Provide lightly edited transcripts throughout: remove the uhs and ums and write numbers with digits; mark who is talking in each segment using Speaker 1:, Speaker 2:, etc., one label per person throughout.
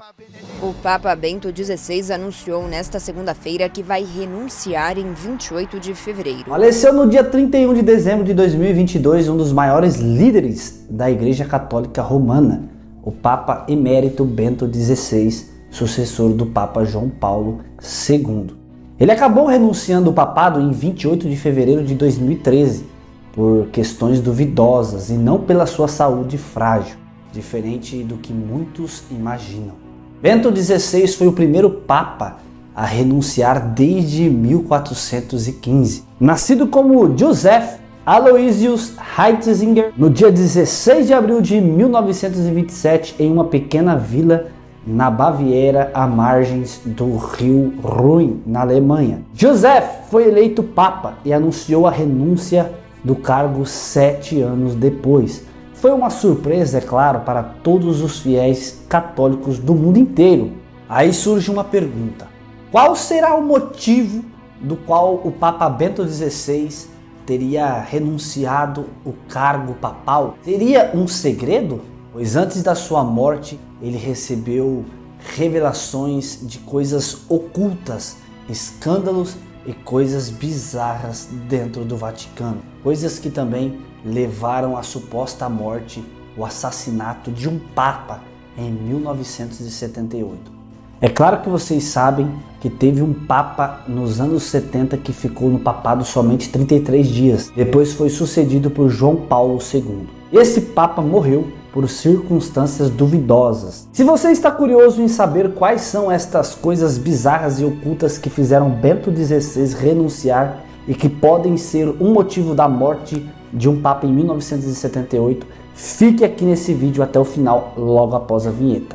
Speaker 1: O Papa Bento XVI anunciou nesta segunda-feira que vai renunciar em 28 de fevereiro.
Speaker 2: Faleceu no dia 31 de dezembro de 2022 um dos maiores líderes da Igreja Católica Romana, o Papa Emérito Bento XVI, sucessor do Papa João Paulo II. Ele acabou renunciando ao papado em 28 de fevereiro de 2013 por questões duvidosas e não pela sua saúde frágil, diferente do que muitos imaginam. Bento XVI foi o primeiro Papa a renunciar desde 1415. Nascido como Joseph Aloysius Ratzinger no dia 16 de abril de 1927 em uma pequena vila na Baviera, à margens do rio Rhône, na Alemanha. Joseph foi eleito Papa e anunciou a renúncia do cargo 7 anos depois. Foi uma surpresa, é claro, para todos os fiéis católicos do mundo inteiro. Aí surge uma pergunta: qual será o motivo do qual o Papa Bento XVI teria renunciado o cargo papal? Seria um segredo? Pois antes da sua morte, ele recebeu revelações de coisas ocultas, escândalos e coisas bizarras dentro do Vaticano. Coisas que também levaram à suposta morte, o assassinato de um Papa em 1978. É claro que vocês sabem que teve um Papa nos anos 70 que ficou no papado somente 33 dias. Depois foi sucedido por João Paulo II. Esse Papa morreu por circunstâncias duvidosas. Se você está curioso em saber quais são estas coisas bizarras e ocultas que fizeram Bento XVI renunciar e que podem ser um motivo da morte de um Papa em 1978, fique aqui nesse vídeo até o final, logo após a vinheta.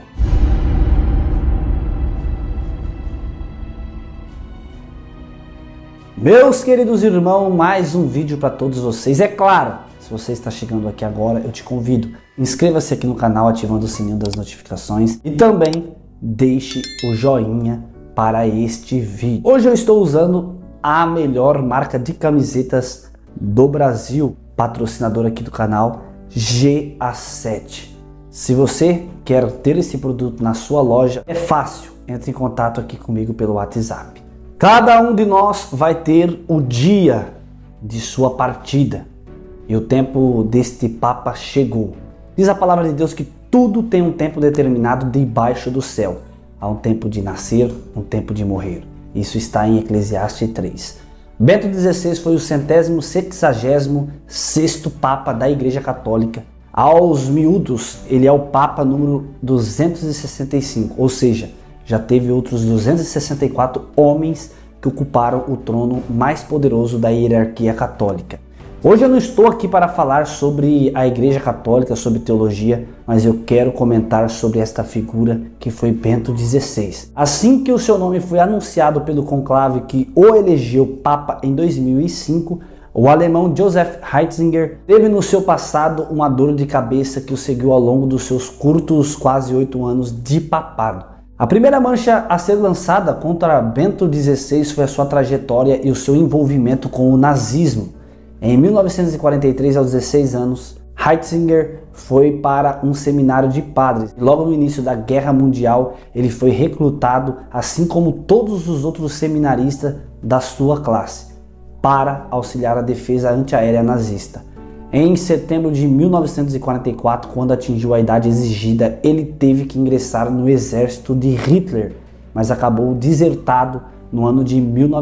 Speaker 2: Meus queridos irmãos, mais um vídeo para todos vocês. É claro, se você está chegando aqui agora, eu te convido, inscreva-se aqui no canal ativando o sininho das notificações e também deixe o joinha para este vídeo. Hoje eu estou usando a melhor marca de camisetas do Brasil, patrocinador aqui do canal, GA7. Se você quer ter esse produto na sua loja, é fácil, entre em contato aqui comigo pelo WhatsApp. Cada um de nós vai ter o dia de sua partida e o tempo deste Papa chegou. Diz a palavra de Deus que tudo tem um tempo determinado debaixo do céu. Há um tempo de nascer, um tempo de morrer. Isso está em Eclesiastes 3. Bento XVI foi o 166º Papa da Igreja Católica. Aos miúdos, ele é o Papa número 265, ou seja, já teve outros 264 homens que ocuparam o trono mais poderoso da hierarquia católica. Hoje eu não estou aqui para falar sobre a Igreja Católica, sobre teologia, mas eu quero comentar sobre esta figura que foi Bento XVI. Assim que o seu nome foi anunciado pelo conclave que o elegeu Papa em 2005, o alemão Joseph Ratzinger teve no seu passado uma dor de cabeça que o seguiu ao longo dos seus curtos quase 8 anos de papado. A primeira mancha a ser lançada contra Bento XVI foi a sua trajetória e o seu envolvimento com o nazismo. Em 1943, aos 16 anos, Ratzinger foi para um seminário de padres. Logo no início da Guerra Mundial, ele foi recrutado, assim como todos os outros seminaristas da sua classe, para auxiliar a defesa antiaérea nazista. Em setembro de 1944, quando atingiu a idade exigida, ele teve que ingressar no exército de Hitler, mas acabou desertado no ano de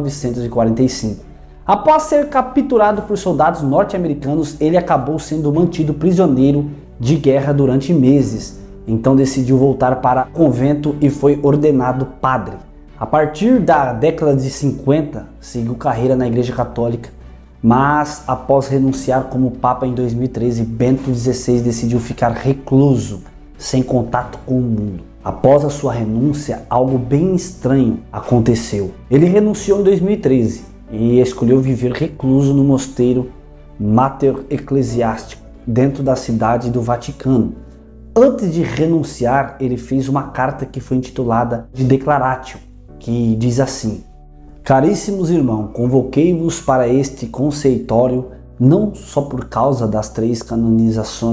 Speaker 2: 1945. Após ser capturado por soldados norte-americanos, ele acabou sendo mantido prisioneiro de guerra durante meses. Então decidiu voltar para o convento e foi ordenado padre. A partir da década de 50, seguiu carreira na Igreja Católica, mas após renunciar como Papa em 2013, Bento XVI decidiu ficar recluso, sem contato com o mundo. Após a sua renúncia, algo bem estranho aconteceu. Ele renunciou em 2013 e escolheu viver recluso no mosteiro Mater Ecclesiasticum, dentro da cidade do Vaticano. Antes de renunciar, ele fez uma carta que foi intitulada de Declaratio, que diz assim: Caríssimos irmãos, convoquei-vos para este conceitório não só por causa das 3 canonizações,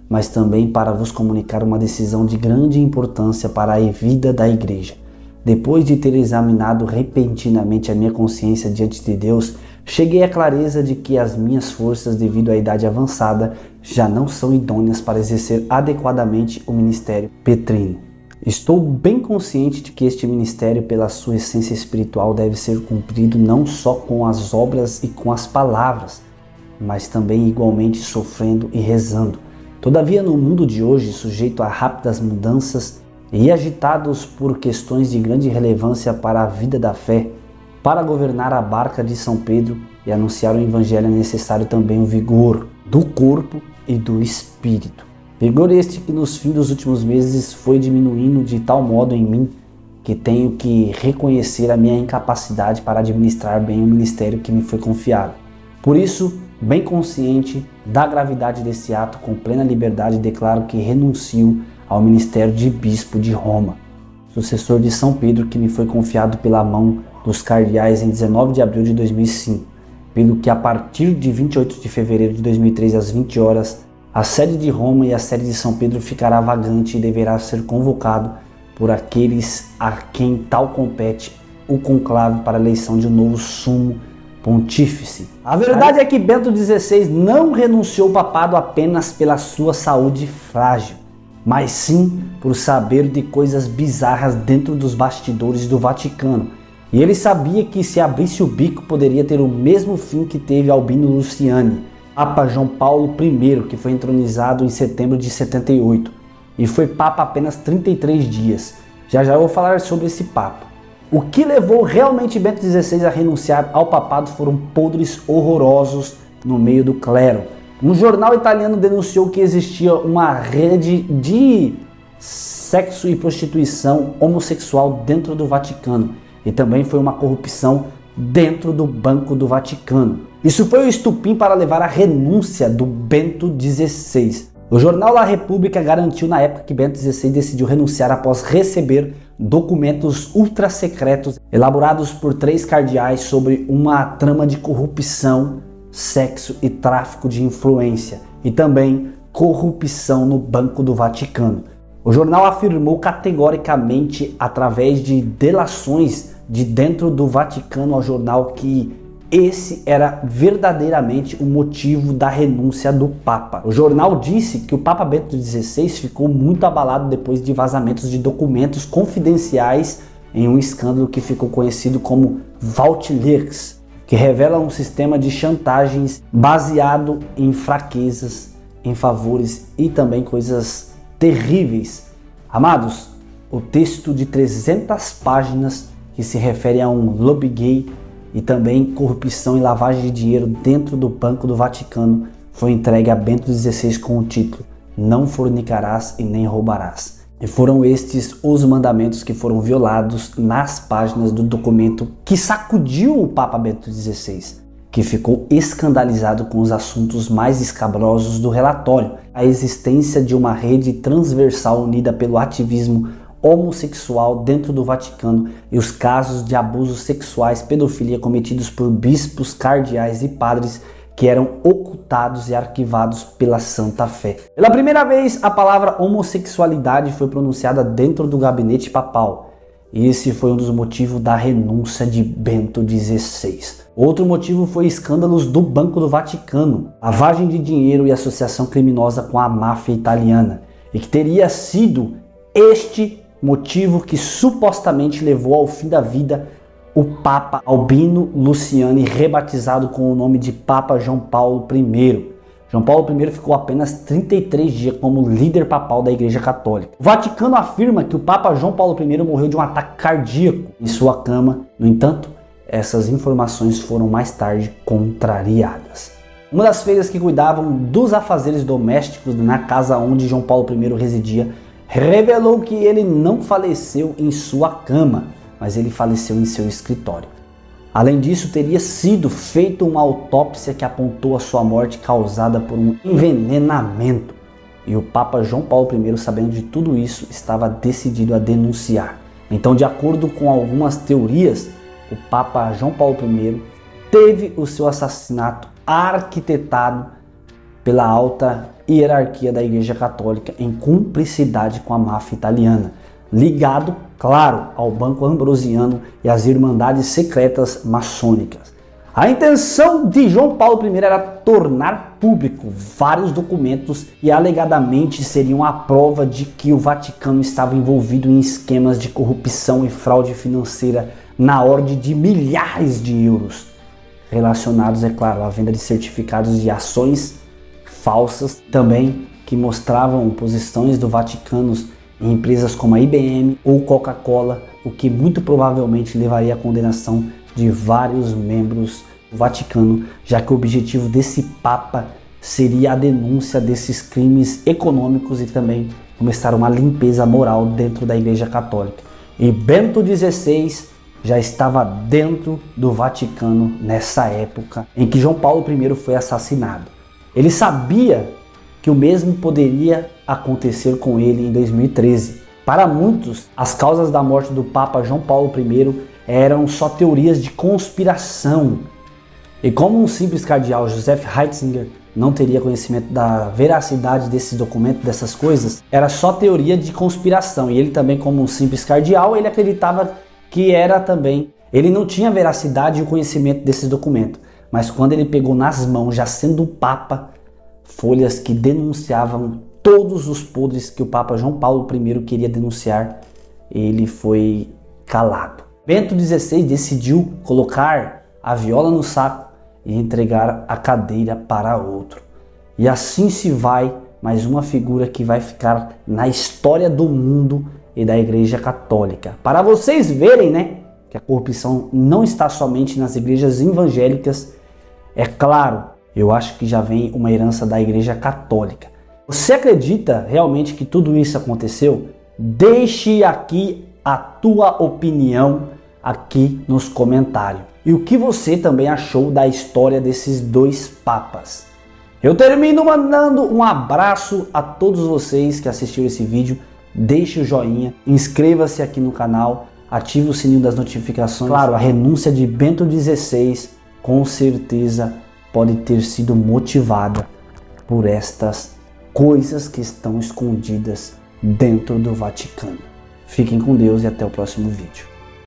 Speaker 2: mas também para vos comunicar uma decisão de grande importância para a vida da igreja. Depois de ter examinado repentinamente a minha consciência diante de Deus, cheguei à clareza de que as minhas forças, devido à idade avançada, já não são idôneas para exercer adequadamente o ministério petrino. Estou bem consciente de que este ministério, pela sua essência espiritual, deve ser cumprido não só com as obras e com as palavras, mas também igualmente sofrendo e rezando. Todavia, no mundo de hoje, sujeito a rápidas mudanças e agitados por questões de grande relevância para a vida da fé, para governar a barca de São Pedro e anunciar o Evangelho é necessário também o vigor do corpo e do espírito. Vigor este que nos fins dos últimos meses foi diminuindo de tal modo em mim que tenho que reconhecer a minha incapacidade para administrar bem o ministério que me foi confiado. Por isso, bem consciente da gravidade desse ato, com plena liberdade declaro que renuncio ao ministério de bispo de Roma, sucessor de São Pedro, que me foi confiado pela mão dos cardeais em 19 de abril de 2005, pelo que a partir de 28 de fevereiro de 2003 às 20 horas, a sede de Roma e a sede de São Pedro ficará vagante e deverá ser convocado por aqueles a quem tal compete o conclave para a eleição de um novo sumo pontífice. A verdade é que Bento XVI não renunciou ao papado apenas pela sua saúde frágil, mas sim por saber de coisas bizarras dentro dos bastidores do Vaticano. E ele sabia que se abrisse o bico poderia ter o mesmo fim que teve Albino Luciani, Papa João Paulo I, que foi entronizado em setembro de 78 e foi Papa apenas 33 dias. Já eu vou falar sobre esse Papa. O que levou realmente Bento XVI a renunciar ao papado foram podres horrorosos no meio do clero. Um jornal italiano denunciou que existia uma rede de sexo e prostituição homossexual dentro do Vaticano e também foi uma corrupção dentro do Banco do Vaticano. Isso foi o estupim para levar à renúncia do Bento XVI. O jornal La República garantiu na época que Bento XVI decidiu renunciar após receber documentos ultra secretos elaborados por 3 cardeais sobre uma trama de corrupção, sexo e tráfico de influência e também corrupção no Banco do Vaticano. O jornal afirmou categoricamente, através de delações de dentro do Vaticano ao jornal, que esse era verdadeiramente o motivo da renúncia do Papa. O jornal disse que o Papa Bento XVI ficou muito abalado depois de vazamentos de documentos confidenciais em um escândalo que ficou conhecido como Vault-Leaks, que revela um sistema de chantagens baseado em fraquezas, em favores e também coisas terríveis. Amados, o texto de 300 páginas que se refere a um lobby gay e também corrupção e lavagem de dinheiro dentro do Banco do Vaticano foi entregue a Bento XVI com o título "Não fornicarás e nem roubarás". E foram estes os mandamentos que foram violados nas páginas do documento que sacudiu o Papa Bento XVI, que ficou escandalizado com os assuntos mais escabrosos do relatório: a existência de uma rede transversal unida pelo ativismo homossexual dentro do Vaticano e os casos de abusos sexuais, pedofilia cometidos por bispos, cardeais e padres que eram ocultados e arquivados pela Santa Fé. Pela primeira vez, a palavra homossexualidade foi pronunciada dentro do gabinete papal. E esse foi um dos motivos da renúncia de Bento XVI. Outro motivo foi escândalos do Banco do Vaticano, lavagem de dinheiro e associação criminosa com a máfia italiana, e que teria sido este motivo que supostamente levou ao fim da vida o Papa Albino Luciani, rebatizado com o nome de Papa João Paulo I. João Paulo I ficou apenas 33 dias como líder papal da Igreja Católica. O Vaticano afirma que o Papa João Paulo I morreu de um ataque cardíaco em sua cama. No entanto, essas informações foram mais tarde contrariadas. Uma das freiras que cuidavam dos afazeres domésticos na casa onde João Paulo I residia revelou que ele não faleceu em sua cama, mas ele faleceu em seu escritório. Além disso, teria sido feita uma autópsia que apontou a sua morte causada por um envenenamento. E o Papa João Paulo I, sabendo de tudo isso, estava decidido a denunciar. Então, de acordo com algumas teorias, o Papa João Paulo I teve o seu assassinato arquitetado pela alta hierarquia da Igreja Católica em cumplicidade com a máfia italiana, ligado, claro, ao Banco Ambrosiano e às Irmandades Secretas Maçônicas. A intenção de João Paulo I era tornar público vários documentos e alegadamente seriam a prova de que o Vaticano estava envolvido em esquemas de corrupção e fraude financeira na ordem de milhares de euros, relacionados, é claro, à venda de certificados de ações falsas, também que mostravam posições do Vaticano em empresas como a IBM ou Coca-Cola, o que muito provavelmente levaria à condenação de vários membros do Vaticano, já que o objetivo desse Papa seria a denúncia desses crimes econômicos e também começar uma limpeza moral dentro da Igreja Católica. E Bento XVI já estava dentro do Vaticano nessa época em que João Paulo I foi assassinado. Ele sabia que o mesmo poderia acontecer com ele em 2013. Para muitos, as causas da morte do Papa João Paulo I eram só teorias de conspiração. E como um simples cardeal, Joseph Ratzinger, não teria conhecimento da veracidade desses documentos, dessas coisas, era só teoria de conspiração. E ele também, como um simples cardeal, ele acreditava que era também. Ele não tinha veracidade e o conhecimento desses documentos. Mas quando ele pegou nas mãos, já sendo um Papa, folhas que denunciavam todos os podres que o Papa João Paulo I queria denunciar, ele foi calado. Bento XVI decidiu colocar a viola no saco e entregar a cadeira para outro. E assim se vai mais uma figura que vai ficar na história do mundo e da Igreja Católica. Para vocês verem, né, que a corrupção não está somente nas igrejas evangélicas. É claro, eu acho que já vem uma herança da Igreja Católica. Você acredita realmente que tudo isso aconteceu? Deixe aqui a tua opinião aqui nos comentários. E o que você também achou da história desses dois papas? Eu termino mandando um abraço a todos vocês que assistiram esse vídeo. Deixe o joinha, inscreva-se aqui no canal, ative o sininho das notificações. Claro, a renúncia de Bento XVI com certeza pode ter sido motivada por estas coisas que estão escondidas dentro do Vaticano. Fiquem com Deus e até o próximo vídeo.